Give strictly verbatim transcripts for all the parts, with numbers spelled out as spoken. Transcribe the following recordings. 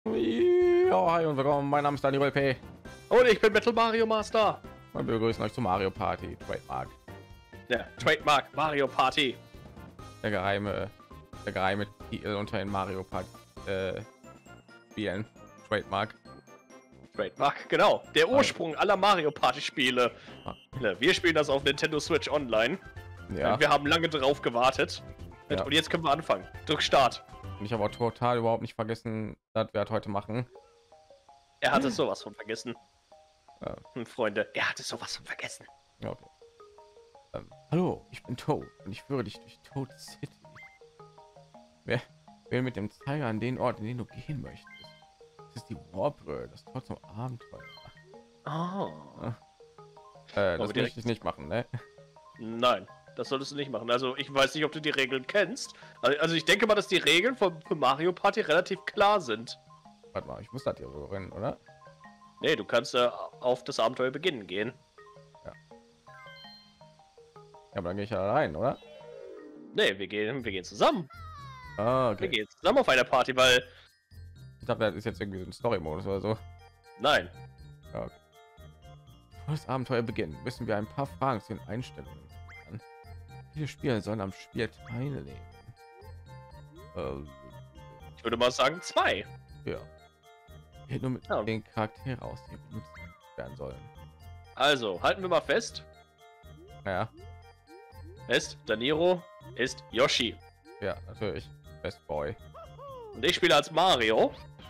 Ja, hi und willkommen. Mein Name ist Daniel P. Und ich bin Metal Mario Master. Und wir begrüßen euch zu Mario Party Trademark. Ja, Trademark Mario Party. Der geheime, der geheime Titel unter den Mario Party äh, Spielen. Trademark. Trademark, genau. Der Ursprung aller Mario Party Spiele. Ja, wir spielen das auf Nintendo Switch Online. Ja. Wir haben lange drauf gewartet. Ja. Und jetzt können wir anfangen. Drück Start. Und ich habe auch total überhaupt nicht vergessen, dass wir das heute machen. Er hat es sowas von vergessen. Ja. Hm, Freunde, er hat es sowas von vergessen. Ja, okay. Ähm, hallo, ich bin Toad und ich führe dich durch Toad City. Wer will mit dem Zeiger an den Ort, in den du gehen möchtest? Das ist die Warp-Röhre, das Tor zum Abenteuer. Oh. Äh, das möchte ich nicht machen, ne? Nein, das solltest du nicht machen. Also ich weiß nicht, ob du die Regeln kennst. Also ich denke mal, dass die Regeln von Mario Party relativ klar sind. Warte mal, ich muss das hier so rennen, oder? Nee, du kannst äh, auf das Abenteuer beginnen gehen. Ja. Ja, aber dann gehe ich ja rein, oder? Nee, wir gehen, wir gehen zusammen. Ah, okay. Wir gehen zusammen auf einer Party, weil... Ich glaube, das ist jetzt irgendwie so ein Story-Modus oder so. Nein. Ja, okay. Bevor das Abenteuer beginnt, müssen wir ein paar Fragen zu den Einstellungen klären. Viele Spieler sollen am Spiel teilnehmen. Ähm, Ich würde mal sagen zwei. ja. Geht nur mit Ja. den Charaktere aus, die benutzt werden sollen. Also, halten wir mal fest. Ja, Fest, Daniro ist Yoshi. ja, natürlich. Best Boy. Und ich spiele als Mario.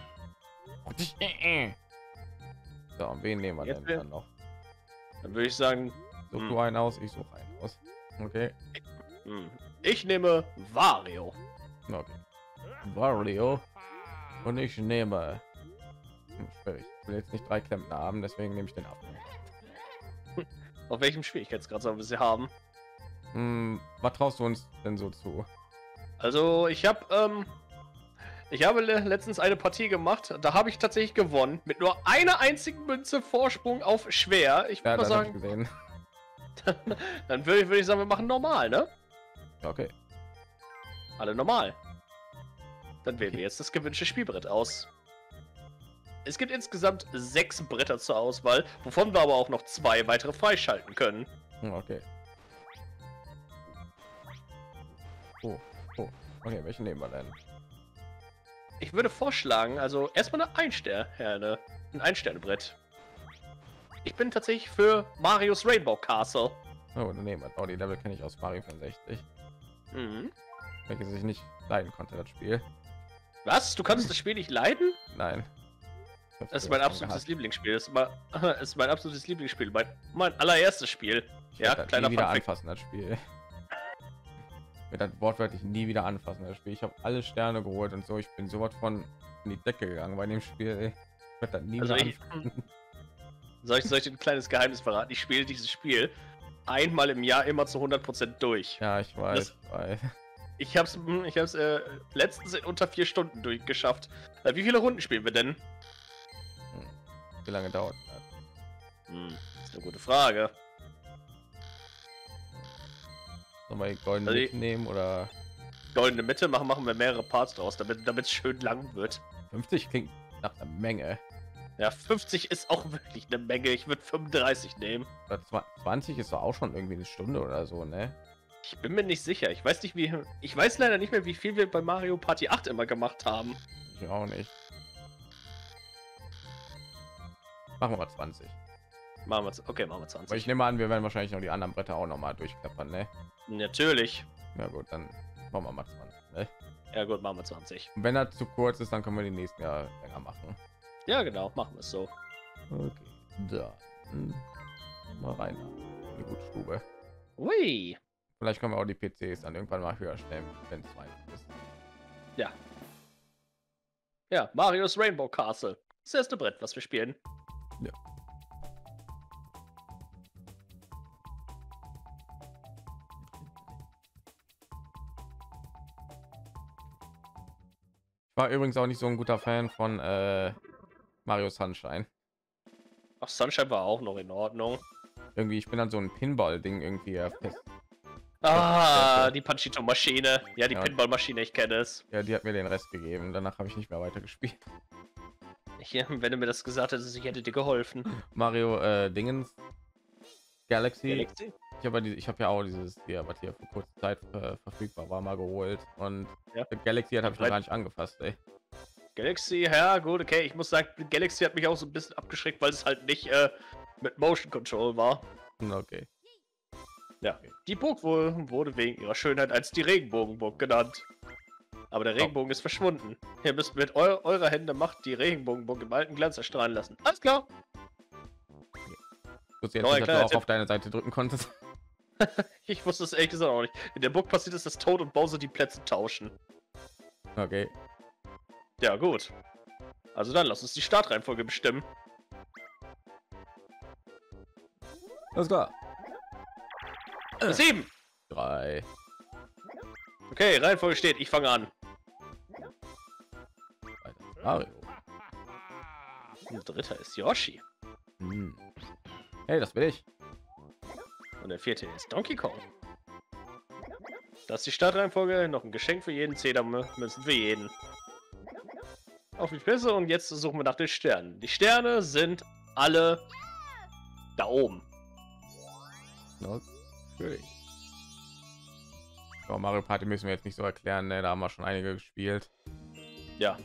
So, und wen nehmen wir Jetzt denn will- dann noch? Dann würde ich sagen, Such Hm. du einen aus, ich suche einen aus. Okay. hm, ich nehme Wario. Okay. Wario. Und ich nehme. Hm, schwierig. Ich will jetzt nicht drei Klempner haben, deswegen nehme ich den ab. Auf welchem Schwierigkeitsgrad sollen wir sie haben? Hm, was traust du uns denn so zu? Also, ich habe ähm, ich habe le letztens eine Partie gemacht. Da habe ich tatsächlich gewonnen. Mit nur einer einzigen Münze Vorsprung auf schwer. Ich Ja, würde das mal hab ich sagen, gesehen. dann würde ich, würd ich sagen, wir machen normal, ne? Okay. Alle normal. Dann wählen wir jetzt das gewünschte Spielbrett aus. Es gibt insgesamt sechs Bretter zur Auswahl, wovon wir aber auch noch zwei weitere freischalten können. Hm, okay. Oh, oh. Okay, welchen nehmen wir denn? Ich würde vorschlagen, also erstmal eine Einsterne, ein Einsternebrett. Ich bin tatsächlich für Marios Rainbow Castle. Oh, dann nehmen wir. Oh, die Level kenne ich aus Mario vierundsechzig. Mhm. Welches ich nicht leiden konnte, das Spiel. Was? Du kannst das Spiel nicht leiden? Nein. Ich hab's Das ist früher mein schon absolutes gehasst. Lieblingsspiel. Das ist mein, das ist mein absolutes Lieblingsspiel. Mein, mein allererstes Spiel. Ich Ja, werd das kleiner nie wieder Funfact. anfassen, das Spiel. Ich werde das wortwörtlich nie wieder anfassen, das Spiel. Ich habe alle Sterne geholt und so. Ich bin sowas von in die Decke gegangen bei dem Spiel. Ey. Ich werde das nie Also wieder ich- anfassen. Soll ich, soll ich dir ein kleines Geheimnis verraten? Ich spiele dieses Spiel einmal im Jahr immer zu hundert Prozent durch. Ja, ich weiß. Das- ich weiß. Ich hab's, hm, ich hab's äh, letztens in unter vier Stunden durchgeschafft. Äh, wie viele Runden spielen wir denn? Hm. Wie lange dauert das? Hm, das ist eine gute Frage. Sollen wir die goldene Also Mitte nehmen oder Goldene Mitte machen, machen wir mehrere Parts draus, damit damit es schön lang wird. fünfzig klingt nach einer Menge. Ja, fünfzig ist auch wirklich eine Menge. Ich würde fünfunddreißig nehmen. Oder zwa- zwanzig ist doch auch schon irgendwie eine Stunde oder so, ne? Ich bin mir nicht sicher. Ich weiß nicht, wie. Ich weiß leider nicht mehr, wie viel wir bei Mario Party acht immer gemacht haben. Ich auch nicht. Machen wir mal zwanzig. Machen wir z- okay, machen wir Aber zwanzig. ich nehme an, wir werden wahrscheinlich noch die anderen Bretter auch noch mal durchklappern, ne? Natürlich. Ja gut, dann machen wir mal zwanzig, ne? Ja gut, machen wir zwanzig. Und wenn das zu kurz ist, dann können wir die nächsten Jahre länger machen. Ja genau, machen wir es so. Okay, dann mal rein in die Gutstube. Ui. Vielleicht können wir auch die P Cs dann irgendwann mal höher stellen, wenn es weit ist. Ja. Ja, Marios Rainbow Castle. Das erste Brett, was wir spielen. Ja. Ich war übrigens auch nicht so ein guter Fan von äh, Mario Sunshine. Ach, Sunshine war auch noch in Ordnung. Irgendwie, ich bin dann so ein Pinball-Ding irgendwie äh, fest. Ah, die Panchito-Maschine. Ja, die Ja. Pinball-Maschine, ich kenne es. Ja, die hat mir den Rest gegeben. Danach habe ich nicht mehr weiter gespielt. Hier, wenn du mir das gesagt hättest, ich hätte dir geholfen. Mario äh, Dingens Galaxy. Galaxy? Ich habe ich habe ja auch dieses hier, was hier für kurze Zeit äh, verfügbar war, mal geholt und Ja. Galaxy habe ich noch gar nicht angefasst. Ey. Galaxy, ja gut, okay. Ich muss sagen, Galaxy hat mich auch so ein bisschen abgeschreckt, weil es halt nicht äh, mit Motion Control war. Okay. Ja, die Burg wohl wurde wegen ihrer Schönheit als die Regenbogenburg genannt. Aber der Regenbogen oh. ist verschwunden. Ihr müsst mit eu eurer Hände Macht die Regenbogenburg im alten Glanz erstrahlen lassen. Alles klar. Du jetzt nicht, dass du auch Tipp. auf deine Seite drücken konntest. Ich wusste es ehrlich gesagt auch nicht. In der Burg passiert ist, dass Toad und Bowser die Plätze tauschen. Okay. Ja, gut. Also dann, lass uns die Startreihenfolge bestimmen. Alles klar. Sieben. Drei. Okay, Reihenfolge steht. Ich fange an. Mario. Ein dritter ist Yoshi. Hm. Hey, das bin ich. Und der vierte ist Donkey Kong. Das ist die Startreihenfolge. Noch ein Geschenk für jeden. Zedermünzen für jeden. Auf die Spitze und jetzt suchen wir nach den Sternen. Die Sterne sind alle da oben. Natürlich. Oh, Mario Party müssen wir jetzt nicht so erklären, ne? Da haben wir schon einige gespielt. Ja.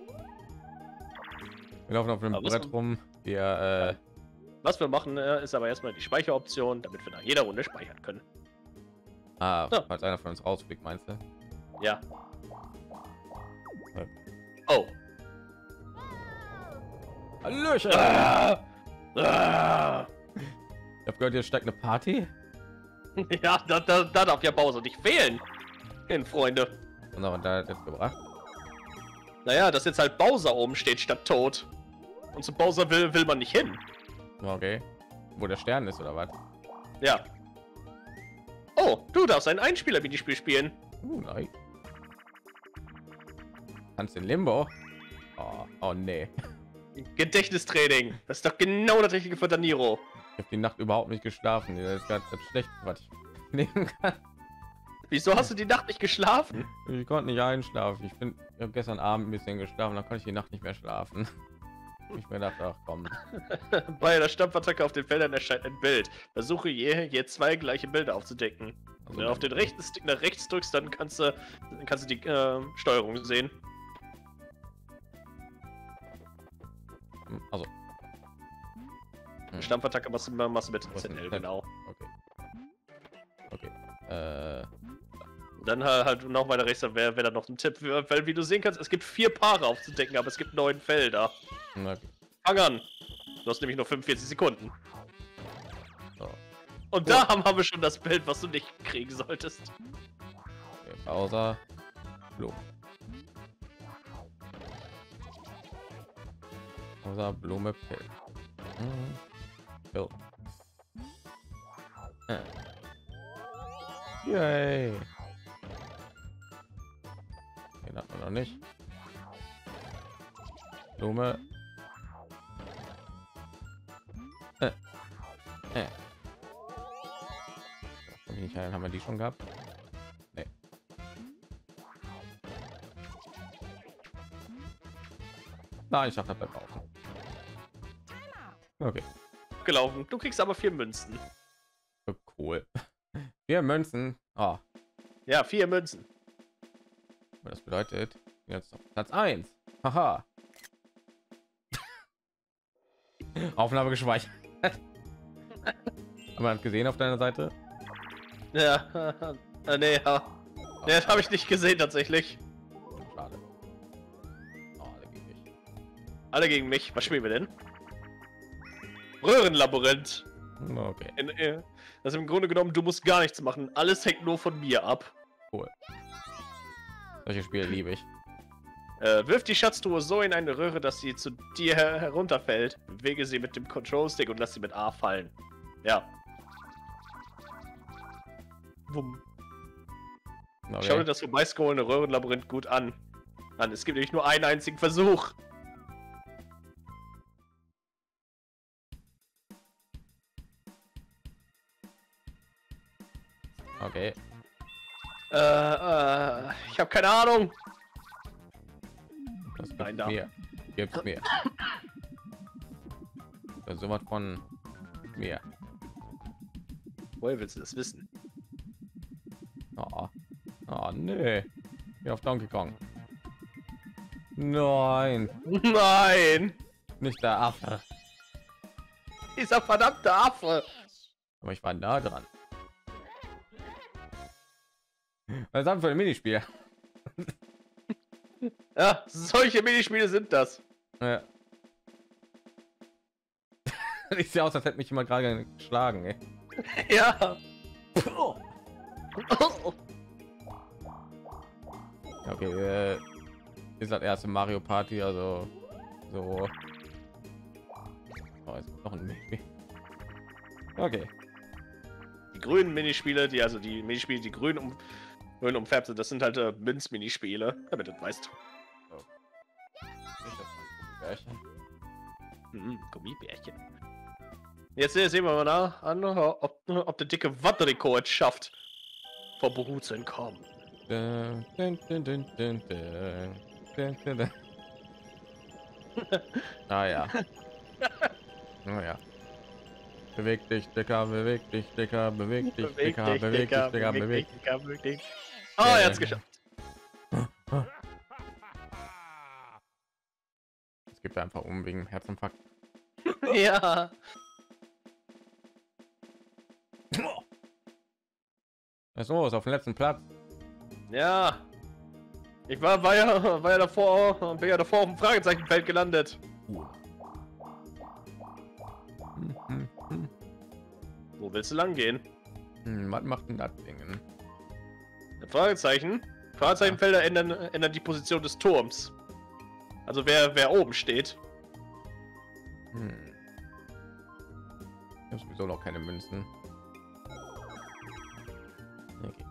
Wir laufen auf einem aber Brett rum. Wir, äh... Was wir machen, ist aber erstmal die Speicheroption, damit wir nach jeder Runde speichern können. Ah, so. Falls einer von uns rausfliegt, meinst du? Ja. Okay. Oh. Hallöchen! Ah! Ah! Ich hab gehört, hier steckt eine Party. Ja, da, da, da darf ja Bowser nicht fehlen. Hin, Freunde. Und was da jetzt gebracht? Naja, dass jetzt halt Bowser oben steht statt Toad. Und zu Bowser will, will man nicht hin. Okay. Wo der Stern ist, oder was? Ja. Oh, du darfst ein Einspieler-Minispiel spielen. Uh, nein. Kannst in Limbo? Oh, oh nee. Gedächtnistraining. Das ist doch genau das Richtige für Daniro. Ich habe die Nacht überhaupt nicht geschlafen. Das ist ganz schlecht, was ich nehmen kann. Wieso hast du die Nacht nicht geschlafen? Ich konnte nicht einschlafen. Ich bin ich habe gestern Abend ein bisschen geschlafen, dann konnte ich die Nacht nicht mehr schlafen. Ich mir dachte, ach komm. Bei der Stampfattacke auf den Feldern erscheint ein Bild. Versuche je, je zwei gleiche Bilder aufzudecken. Also wenn du auf den rechten Stick nach rechts drückst, dann kannst du, dann kannst du die äh, Steuerung sehen. Also. Hm. Stampfattacke machst du, machst du mit Z L, genau. Okay. Okay. Äh. Dann halt noch weiter rechts, wäre wär dann noch ein Tipp, weil wie du sehen kannst, es gibt vier Paare aufzudecken, aber es gibt neun Felder. Okay. Fang an! Du hast nämlich nur fünfundvierzig Sekunden. So. Und da haben, haben wir schon das Bild, was du nicht kriegen solltest. Okay, Bowser. Blume. Bowser, Blume, Pill. Mhm. Pill. Äh. Yay! Den hat man noch nicht. Blume. Äh. Äh. Nicht, haben wir die schon gehabt? Nee. Nein, ich dachte, das auch. Okay. Gelaufen. Du kriegst aber vier Münzen. Cool. Vier Münzen. Oh. Ja, vier Münzen. Das bedeutet jetzt auf Platz eins. Haha. Aufnahme gespeichert. Haben wir gesehen auf deiner Seite? Ja. äh, nee, ja. Nee, das habe ich nicht gesehen tatsächlich. Schade. Oh, alle gegen mich. Alle gegen mich. Was spielen wir denn? Röhrenlabyrinth. Okay. In, in, das ist im Grunde genommen, du musst gar nichts machen. Alles hängt nur von mir ab. Cool. Solche Spiele liebe ich. Äh, wirf die Schatztruhe so in eine Röhre, dass sie zu dir her herunterfällt. Bewege sie mit dem Control Stick und lass sie mit A fallen. Ja. Wumm. Okay. Schau dir das vorbeiscrollende Röhrenlabyrinth gut an. An. Es gibt nämlich nur einen einzigen Versuch. Okay. Äh, äh, ich habe keine Ahnung. Das Nein, da. Mir. Gibt's mir. So was von mir. Woher willst du das wissen? Oh, oh nee. Hier auf Donkey Kong. Nein, Nein! nicht der Affe. Dieser verdammte Affe! Aber ich war nah dran. Was ist das für ein Minispiel? Ja, solche Minispiele sind das. Ja. Ich sehe aus, als hätte mich immer gerade geschlagen. Ey. Ja. Okay, äh, ist das erste Mario Party, also so. Oh, ist noch ein Minispiel. Okay. Die grünen Minispiele, die also die Minispiele, die grün um grün umfärbt sind, das sind halt äh, Münz-Minispiele, damit du das weißt. Mhm, Gummibärchen. Jetzt äh, sehen wir mal nach, an, ob, ob der dicke Wattrico es schafft, vor Beru zu entkommen. Dun, dun, dun, dun, dun, dun, dun, dun, dun. Ah ja. Oh ja. Beweg dich, Dicker, beweg dich, Dicker, beweg dich, Dicker, beweg dich, Dicker, beweg dich. beweg dich. Ah, er hat's geschafft. Es gibt einfach um wegen Herzinfarkt. Ja. Was ist los, auf dem letzten Platz? Ja. Ich war, war ja, war ja davor, bin ja davor auf dem Fragezeichenfeld gelandet. Hm, hm, hm. Wo willst du lang gehen? Hm, was macht denn das Ding? Fragezeichen. Fragezeichenfelder ändern, ändern die Position des Turms. Also wer, wer oben steht. Hm. Ich habe sowieso noch keine Münzen. Okay.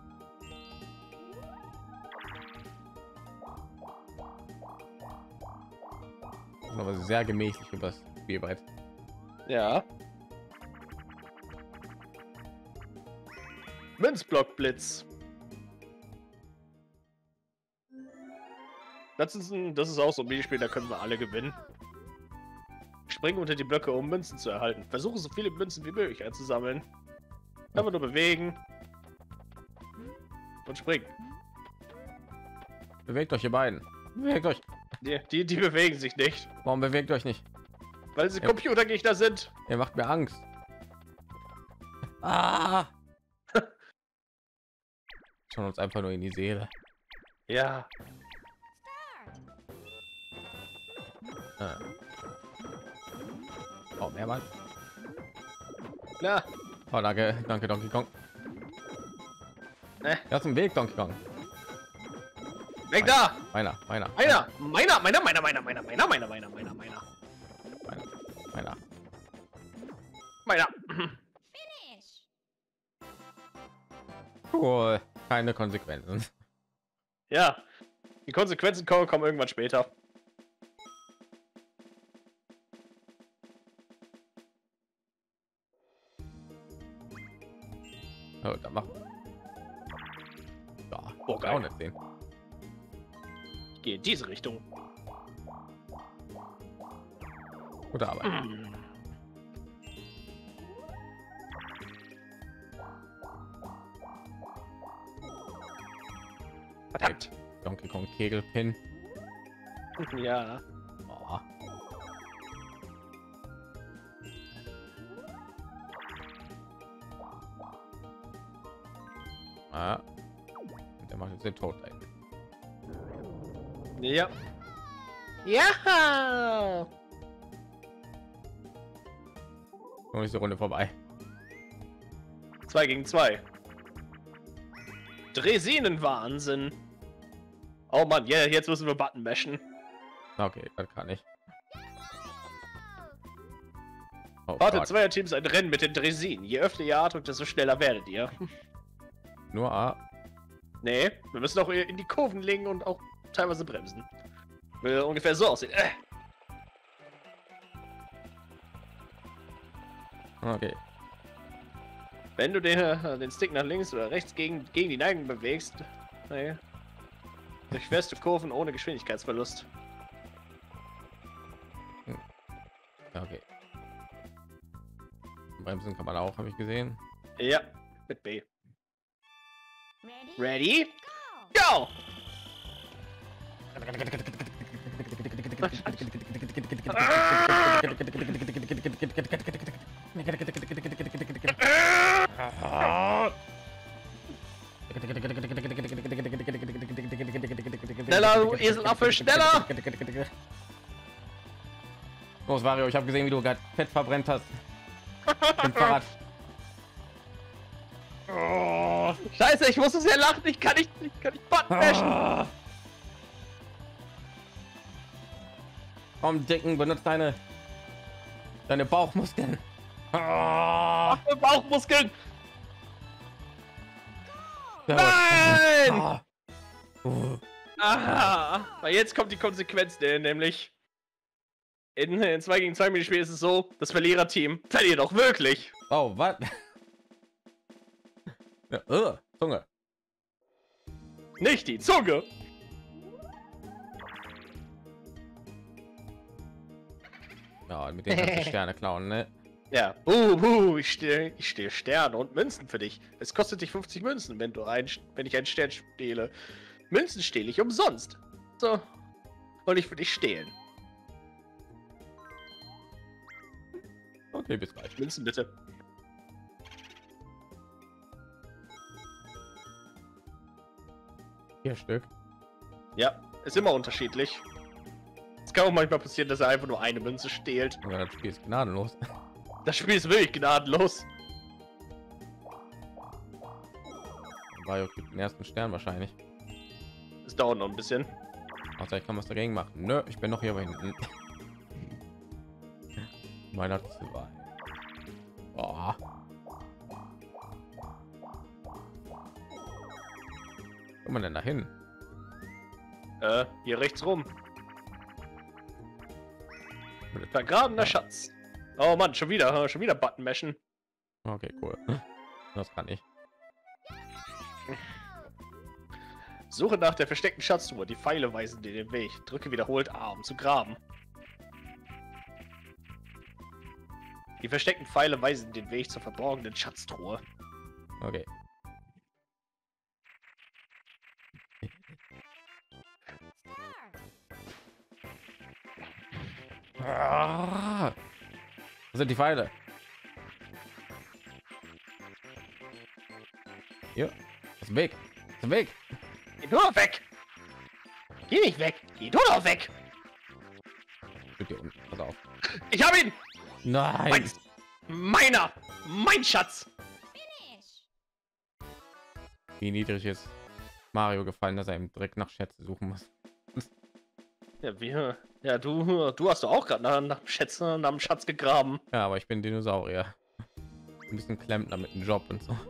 Das ist aber sehr gemächlich über das Spielbrett. Ja. Münzblockblitz. Das ist, ein, das ist auch so ein Minispiel, da können wir alle gewinnen. Springen unter die Blöcke, um Münzen zu erhalten. Versuche so viele Münzen wie möglich einzusammeln. Einfach nur bewegen. Und springen. Bewegt euch, ihr beiden. Bewegt euch. Die, die, die bewegen sich nicht. Warum bewegt euch nicht? Weil sie Ja. Computergegner sind. Ihr macht mir Angst. Ah! Schon uns einfach nur in die Seele. Ja. Ah. Oh, mehrmals. Klar. Oh, danke, danke, Donkey Kong. Ne? Das ist ein Weg, Donkey Kong. Weg da! Meiner, meiner, Meiner! Meiner, meiner, meiner, meiner, meiner, meiner, meiner, meiner, meiner, meiner. meiner, meiner. Meiner. Cool. Keine Konsequenzen. Ja. Die Konsequenzen kommen, kommen irgendwann später. Oh, dann machen wir. Ja, Oh, geil. auch nicht sehen. Ich gehe in diese Richtung. Gute Arbeit. Mm. Verdammt. Donkey Kong Kegelpin. Ja. Oh. Ah. Und der macht jetzt den Tod ein. Ja. Ja. Noch ist die Runde vorbei. Zwei gegen zwei. Dresinenwahnsinn. Oh Mann, yeah, jetzt müssen wir Button mashen. Okay, das kann ich. Oh, Warte, Gott. zweier Teams ein Rennen mit den Dresinen. Je öfter ihr atmet, desto schneller werdet ihr. Nur A. Nee, wir müssen auch in die Kurven legen und auch teilweise bremsen. Will ungefähr so aussehen. Äh. Okay. Wenn du den, äh, den Stick nach links oder rechts gegen, gegen die Neigung bewegst, nee, durch feste Kurven ohne Geschwindigkeitsverlust. Bremsen kann man auch, habe ich gesehen. Ja, mit B. Ready? Go! Schneller, du Eselaffe, schneller! Los, Wario, ich habe gesehen, wie du gerade Fett verbrennt hast. Im Fahrrad. Oh, Scheiße, ich muss so sehr lachen, ich kann nicht, ich kann nicht Button bashen. Ah. Komm, Dicken, benutzt deine deine Bauchmuskeln. Ah. Ach, Bauchmuskeln! Nein! Ah. Uh. Aha, weil jetzt kommt die Konsequenz, ne, nämlich in, in zwei gegen zwei Minispiel ist es so, das Verliererteam verliert auch wirklich. Oh, was? Ja, uh, Zunge. Nicht die Zunge. Ja, mit den ganzen Sterne klauen, ne? Ja, uh, uh, ich stehe ich stehe Sterne und Münzen für dich. Es kostet dich fünfzig Münzen, wenn du ein, wenn ich einen Stern stehle. Münzen stehle ich umsonst. So. Und ich für dich stehlen. Okay, bis gleich. Münzen bitte. Vier Stück. Ja, ist immer unterschiedlich. Es kann auch manchmal passieren, dass er einfach nur eine Münze stehlt. Ja, das Spiel ist gnadenlos. Das Spiel ist wirklich gnadenlos. Mario kriegt den ersten Stern wahrscheinlich. Es dauert noch ein bisschen. Außer ich kann was dagegen machen. Nö, ich bin noch hier hinten. Meiner zwei. Oh. Wo man denn da hin? Äh, hier rechts rum. Vergrabener Schatz. Oh Mann, schon wieder, schon wieder Button mashen. Okay, cool. Das kann ich. Suche nach der versteckten Schatztruhe. Die Pfeile weisen dir den Weg. Drücke wiederholt A, um zu graben. Die versteckten Pfeile weisen den Weg zur verborgenen Schatztruhe. Okay. Ah, wo sind die Pfeile? Hier. Aus dem Weg. Aus dem Weg. Geh du doch weg! Geh nicht weg! Geh du doch weg! Steht hier unten. Pass auf. Ich hab ihn! Nein. Meins. Meiner! Mein Schatz! Wie niedrig ist Mario gefallen, dass er ihm direkt nach Schätze suchen muss. Ja, wir. Ja, du, du hast doch auch gerade nach, nach Schätzen, nach dem Schatz gegraben. Ja, aber ich bin Dinosaurier. Ein bisschen Klempner mit einem Job und so.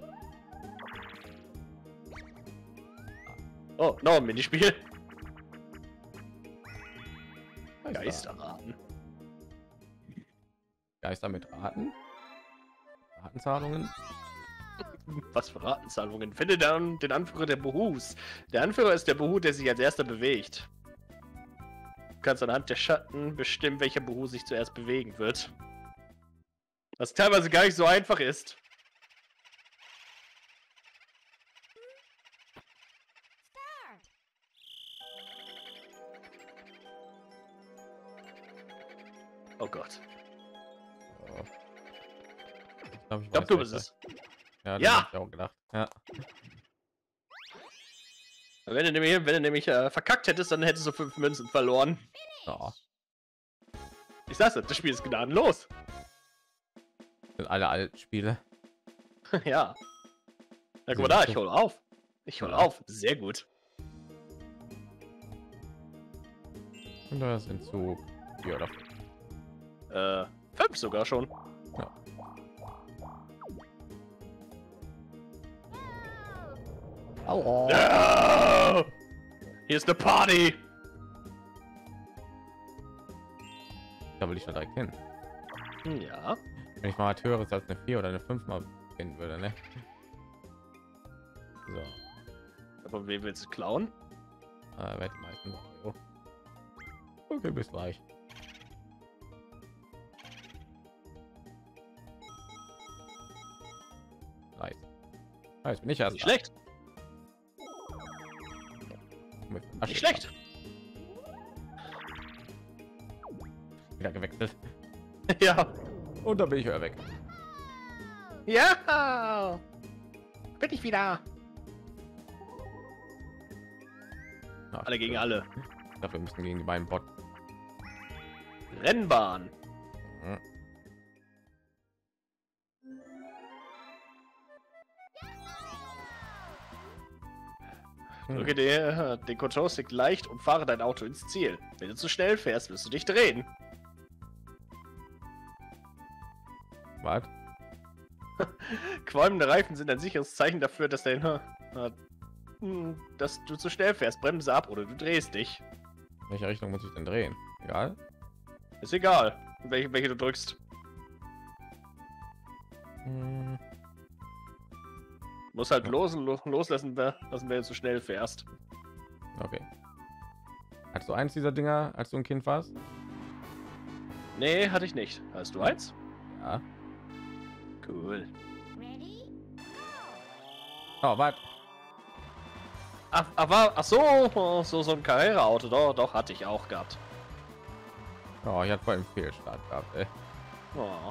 Oh, noch ein Minispiel. Geister. Geisterraten. Geister mit Raten. Ratenzahlungen. Was für Ratenzahlungen? Finde dann den Anführer der Behus. Der Anführer ist der Behu, der sich als erster bewegt. Du kannst anhand der Schatten bestimmen, welcher Behu sich zuerst bewegen wird. Was teilweise gar nicht so einfach ist. Oh Gott. Oh. Ich glaube, Ich glaub, du bist es. Ja, Ja! hab ich auch gedacht. Ja. Wenn du nämlich, wenn du nämlich äh, verkackt hättest, dann hättest du fünf Münzen verloren. Ja. Ich sag's dir, das Spiel ist gnadenlos. Sind alle alten Spiele. Ja. Na guck mal da, ich hole auf. Ich hole auf. Sehr gut. Und da ist Entzug. Vier oder fünf. Äh, fünf sogar schon. Ja. Aua. Ja! Hier ist eine Party. Da will ich schon direkt hin. Ja. Wenn ich mal was höheres als eine vier oder eine fünf mal finden würde, ne? So. Aber wen willst du klauen? Äh, wer die meisten. Okay, bis gleich. Ah, jetzt bin ich erst Nicht schlecht. mit Nicht schlecht. wieder gewechselt. Ja. Und da bin ich wieder weg. Ja. Bin ich wieder. Na, Alle gegen alle. Ich glaube, wir müssen gegen die beiden Bot. Rennbahn. Mhm. Drücke den, den Control-Stick leicht und fahre dein Auto ins Ziel. Wenn du zu schnell fährst, wirst du dich drehen. Was? Qualmende Reifen sind ein sicheres Zeichen dafür, dass dein, äh, hm, dass du zu schnell fährst. Bremse ab oder du drehst dich. In welche Richtung muss ich denn drehen? Egal. Ist egal, welche, welche du drückst. Hm. Muss halt los, loslassen, lassen, wenn du zu schnell fährst. Okay. Hast du eins dieser Dinger, als du ein Kind warst? Nee, hatte ich nicht. Hast du eins? Ja. Cool. Oh, was? Ach, aber, ach so, so, so ein Karriereauto, doch, doch, hatte ich auch gehabt. Oh, ich hatte vorhin einen Fehlstart gehabt, ey. Oh.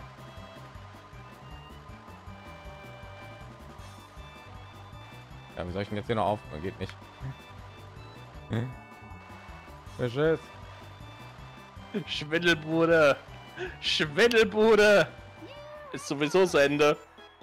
Ja, wie soll ich denn jetzt hier noch aufhören? Geht nicht. Beschiss. Schwindelbude. Schwindelbude. Ist sowieso zu Ende.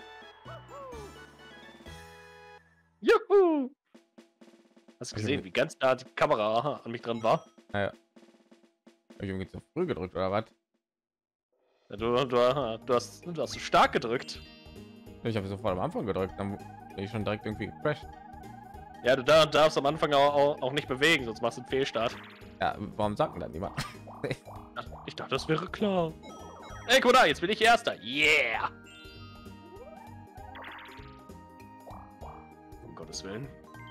Juhu. Hast du gesehen, wie ganz nah die Kamera an mich dran war? Naja. Hab ich irgendwie zu früh gedrückt oder was? Ja, du, du, du, hast, du hast so stark gedrückt. Ich habe sofort am Anfang gedrückt, dann bin ich schon direkt irgendwie gecrashed. Ja, du darfst, darfst am Anfang auch, auch, auch nicht bewegen, sonst machst du einen Fehlstart. Ja, warum sagt denn dann niemand? Ich dachte, das wäre klar. Ey, guck da, jetzt bin ich Erster. Yeah! Um Gottes Willen.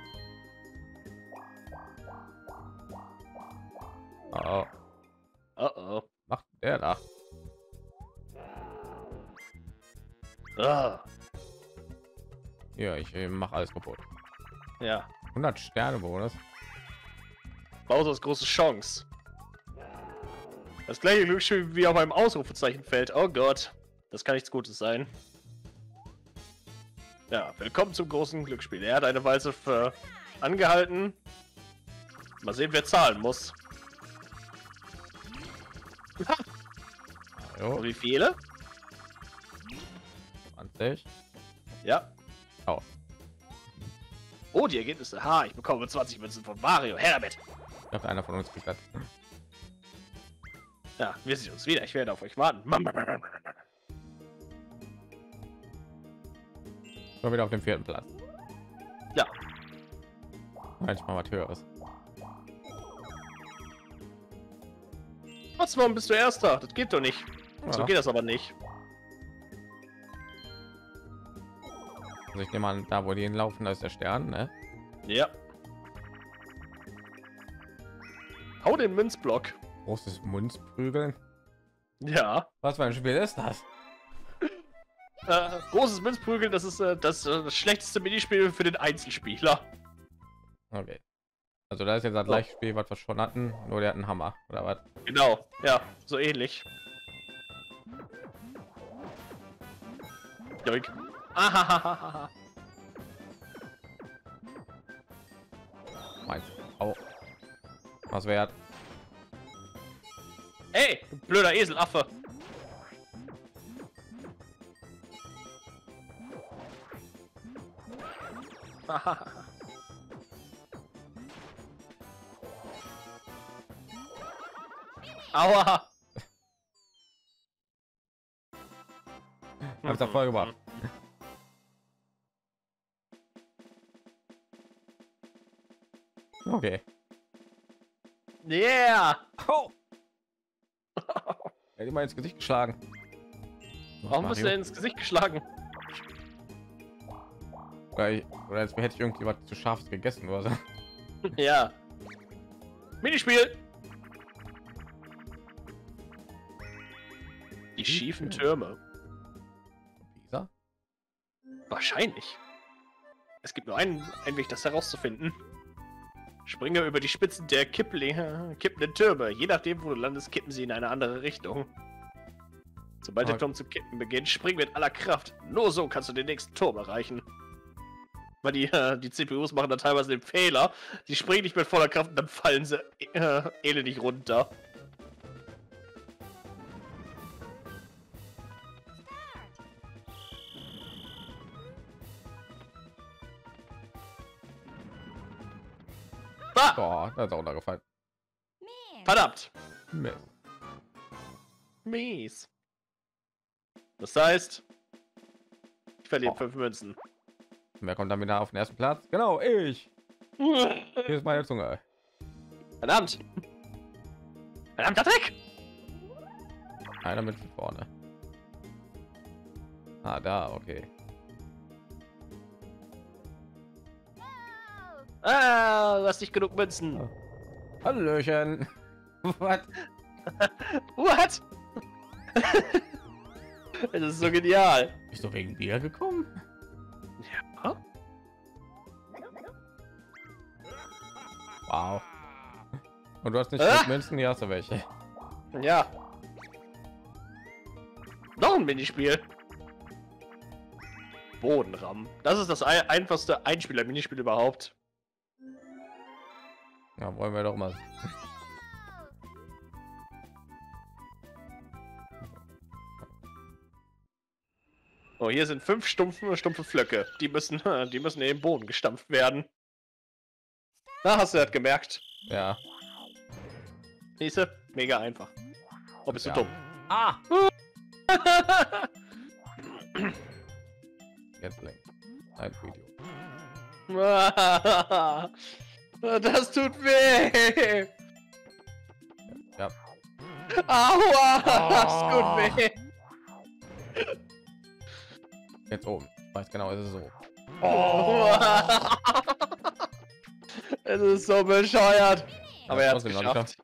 Oh, Oh oh. macht der da? Ah. Ja, ich äh, mache alles kaputt. Ja. hundert Sterne Bonus. Bowsers große Chance. Das gleiche Glücksspiel wie auf einem Ausrufezeichenfeld. Oh Gott. Das kann nichts Gutes sein. Ja, willkommen zum großen Glücksspiel. Er hat eine Weise für angehalten. Mal sehen, wer zahlen muss. Jo, Und wie viele? zwanzig. Ja. Oh. Oh, die Ergebnisse. Ha, ich bekomme zwanzig Münzen von Mario. Her damit. Ich glaube, einer von uns kriegt das. Ja, wir sehen uns wieder. Ich werde auf euch warten. Schon wieder auf dem vierten Platz. Ja. Manchmal was höheres. Was, warum bist du Erster? Das geht doch nicht. Ja. So geht das aber nicht. Also ich nehme an, da wo die hinlaufen, da ist der Stern, ne? Ja. Hau den Münzblock. Großes Münzprügeln. Ja. Was für ein Spiel ist das? Äh, großes Münzprügeln, das ist äh, das, äh, das schlechteste Minispiel für den Einzelspieler. Okay. Also da ist jetzt das gleiche Spiel, was wir schon hatten, nur der hat einen Hammer, oder was? Genau, ja, so ähnlich. Joink. Ahahaha. Meins. Oh. Was wert? Ey, du blöder Eselaffe. Ahahaha. Aua. Hab's doch voll gemacht. Okay. Yeah. Oh. Er hat immer ins Gesicht geschlagen. Warum bist du ins Gesicht geschlagen? Oder, ich, oder als hätte ich irgendwie was zu scharf gegessen oder so. Ja. Minispiel. Die schiefen Türme. Pisa? Wahrscheinlich. Es gibt nur einen, einen Weg, das herauszufinden. Springe über die Spitzen der Kippli- kippenden Türme. Je nachdem, wo du landest, kippen sie in eine andere Richtung. Sobald Okay. der Turm zu kippen beginnt, spring mit aller Kraft. Nur so kannst du den nächsten Turm erreichen. Weil die, äh, die C P Us machen da teilweise den Fehler. Die springen nicht mit voller Kraft und dann fallen sie äh, elendig runter. Ah, Boah, da ist auch gefallen. verdammt. Mist. Mies. Das heißt, ich verliere Oh. fünf Münzen. Wer kommt dann wieder auf den ersten Platz? Genau, ich. Hier ist meine Zunge. Verdammt. Verdammter Dreck. Einer mit vorne. Ah, da, okay. Ah, du hast nicht genug Münzen. Hallöchen. Was? What? Das ist so genial. Bist du wegen Bier gekommen? Ja. Wow. Und du hast nicht Ah! mit Münzen, hier hast du welche. Ja. Noch ein Minispiel. Bodenramm. Das ist das ein einfachste Einspieler-Minispiel überhaupt. Ja, wollen wir doch mal. Oh, hier sind fünf stumpfe, stumpfe Flöcke. Die müssen, die müssen in den Boden gestampft werden. Na, hast du das gemerkt? Ja. Siehste? Mega einfach. Oh, bist du Ja. dumm. Ah! Jetzt lenkt. Ein Video. Das tut weh. Ja. Aua, das Oh. tut weh. Jetzt oben. Ich weiß genau, es ist so. Oh. Es ist so bescheuert. Aber er hat es trotzdem noch geschafft.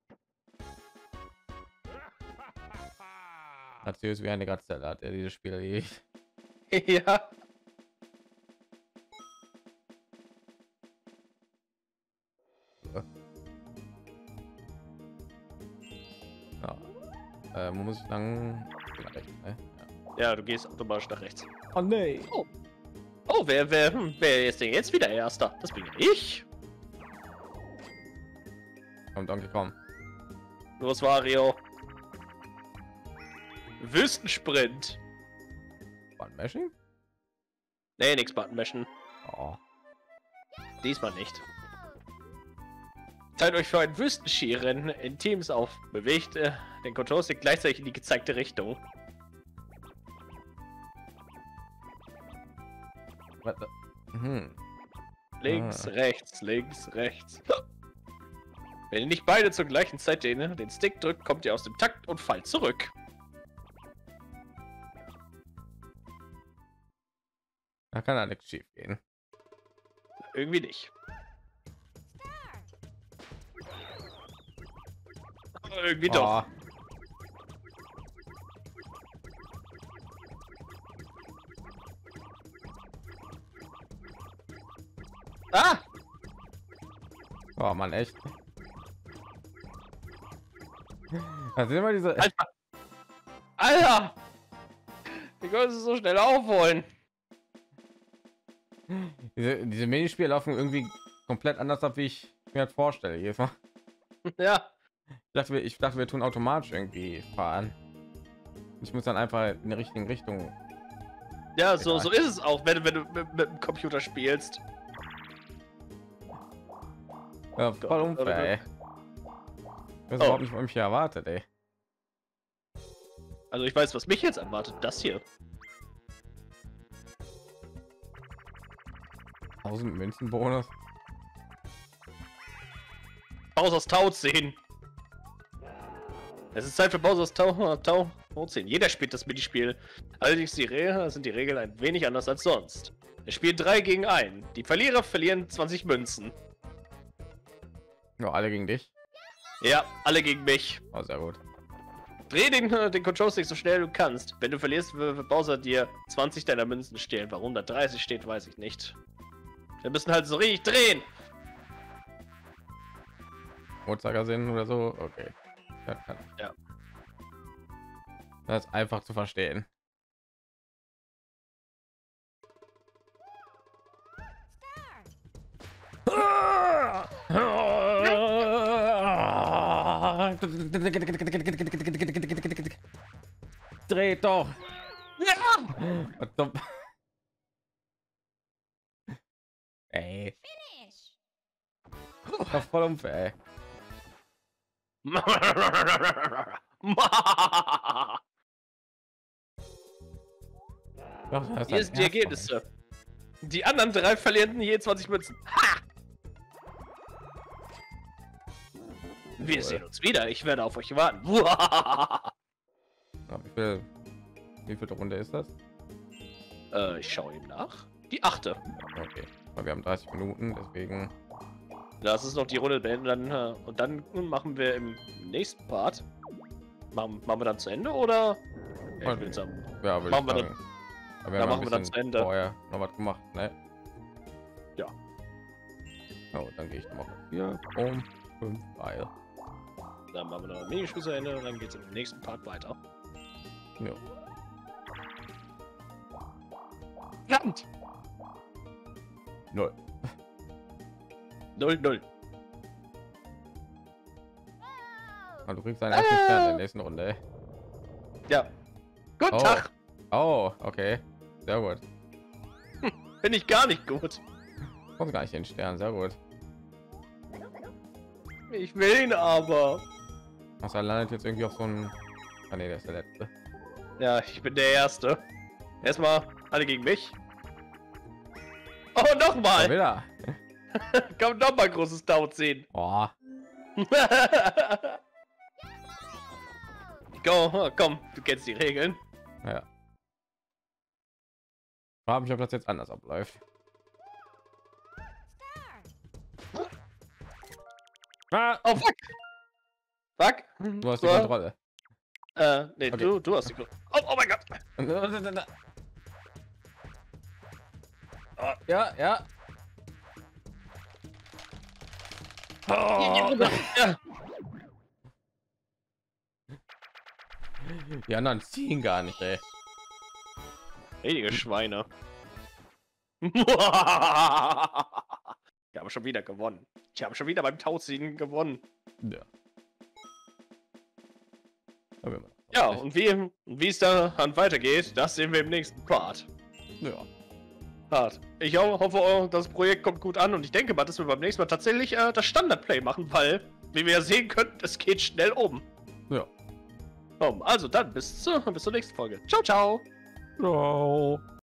Natürlich wie eine Gazelle hat er dieses Spiel erledigt. Ja. Ja. Äh, wo muss ich lang? Nach rechts, ne? Ja, du gehst automatisch nach rechts. Ja. Oh nee. Oh, wer, wer, hm, wer ist denn jetzt wieder Erster? Das bin ja ich. Komm, Donkey, komm. Los, Wario. Wüstensprint. Button Mashing? Nee, nix Button mashen. Oh. Diesmal nicht. Teilt euch für ein Wüstenskirennen in Teams auf. Bewegt äh, den Control-Stick gleichzeitig in die gezeigte Richtung. Was? Hm. Links, Ah. rechts, links, rechts. Wenn ihr nicht beide zur gleichen Zeit den, den Stick drückt, kommt ihr aus dem Takt und fallt zurück. Da kann ja nichts schief gehen. Irgendwie nicht. Aber irgendwie doch. Oh. Ah! Oh Mann, echt. Das sind immer diese. Alter! Alter! Wie können sie so schnell aufholen? Diese, diese Minispiele laufen irgendwie komplett anders ab, wie ich mir das vorstelle. Jedes Mal. Ja. Ich dachte, wir, ich dachte, wir tun automatisch irgendwie fahren. Ich muss dann einfach in der richtigen Richtung. Ja, so, Egal. so ist es auch, wenn, du- wenn du mit, mit dem Computer spielst. Ja, voll unfair, ey. Ich weiß Oh. überhaupt nicht, was mich hier erwartet, ey. Also ich weiß, was mich jetzt erwartet. Das hier. tausend Münzen Bonus. Bowser's Tau zehn. Es ist Zeit für Bowser's Tau, Tau, Tau zehn. Jeder spielt das Minispiel. Allerdings die Re sind die Regeln ein wenig anders als sonst. Es spielt drei gegen einen. Die Verlierer verlieren zwanzig Münzen. Ja, alle gegen dich. Ja, alle gegen mich. Oh, sehr gut. Dreh den, den Control-Stick so schnell du kannst. Wenn du verlierst, wird Bowser dir zwanzig deiner Münzen stehlen. Warum da dreißig steht, weiß ich nicht. Wir müssen halt so richtig drehen. Uhrzeigersinn oder so. Okay. Das kann. Ja. Das ist einfach zu verstehen. Dreht doch. Verdammt. Ey. Das ist voll unfair. Doch, das Hier sind die Ergebnisse. Die anderen drei verlieren je zwanzig Münzen. Ha! Wir sehen uns wieder. Ich werde auf euch warten. Ja, wie viel, wie viel Runde ist das? äh, ich schaue ihm nach. Die achte. Okay, weil wir haben dreißig Minuten, deswegen. Lass uns noch die Runde beenden dann, äh, und dann machen wir im nächsten Part. Machen, machen wir dann zu Ende oder? Ja, ich will sagen, Ja, würde machen ich wir sagen. Aber dann, wir dann haben machen ein wir dann bisschen zu Ende. vorher noch was gemacht, ne? Ja. Oh, dann gehe ich noch hier um fünf Weil. Dann machen wir noch ein Minispiel zu Ende und dann geht es im nächsten Part weiter. Ja. Verdammt! Null. Null, null. Also, du kriegst deinen ersten Stern in der nächsten Runde. Ey. Ja. Guten Oh. Tag. Oh, okay. Sehr gut. Bin ich gar nicht gut. Kommt gar nicht den Stern, sehr gut. Ich will ihn aber. Also, er landet jetzt irgendwie auf so ein. Ah, nee, der ist der letzte. Ja, ich bin der Erste. Erstmal alle gegen mich. Oh, nochmal. Wieder. Komm, nochmal großes Down ziehen. Oh. Go, komm, du kennst die Regeln. Ja. Frage mich, ob das jetzt anders abläuft. Ah, Oh, fuck. Fuck. du hast die So. Kontrolle. Äh, nee, Okay. du, du hast die Kontrolle. Oh, oh mein Gott. Ja, ja. Ja. Die anderen ziehen gar nicht, ey. Richtige Schweine. Ich habe schon wieder gewonnen. Ich habe schon wieder beim Tauziehen gewonnen. Ja. Aber immer. Ja, und wie, wie es dann weitergeht, das sehen wir im nächsten Part. Ja. Hart. Ich ho hoffe, das Projekt kommt gut an und ich denke mal, dass wir beim nächsten Mal tatsächlich äh, das Standard-Play machen, weil, wie wir ja sehen können, es geht schnell oben. Ja. Um, also dann bis, zu, bis zur nächsten Folge. Ciao, ciao. Ciao.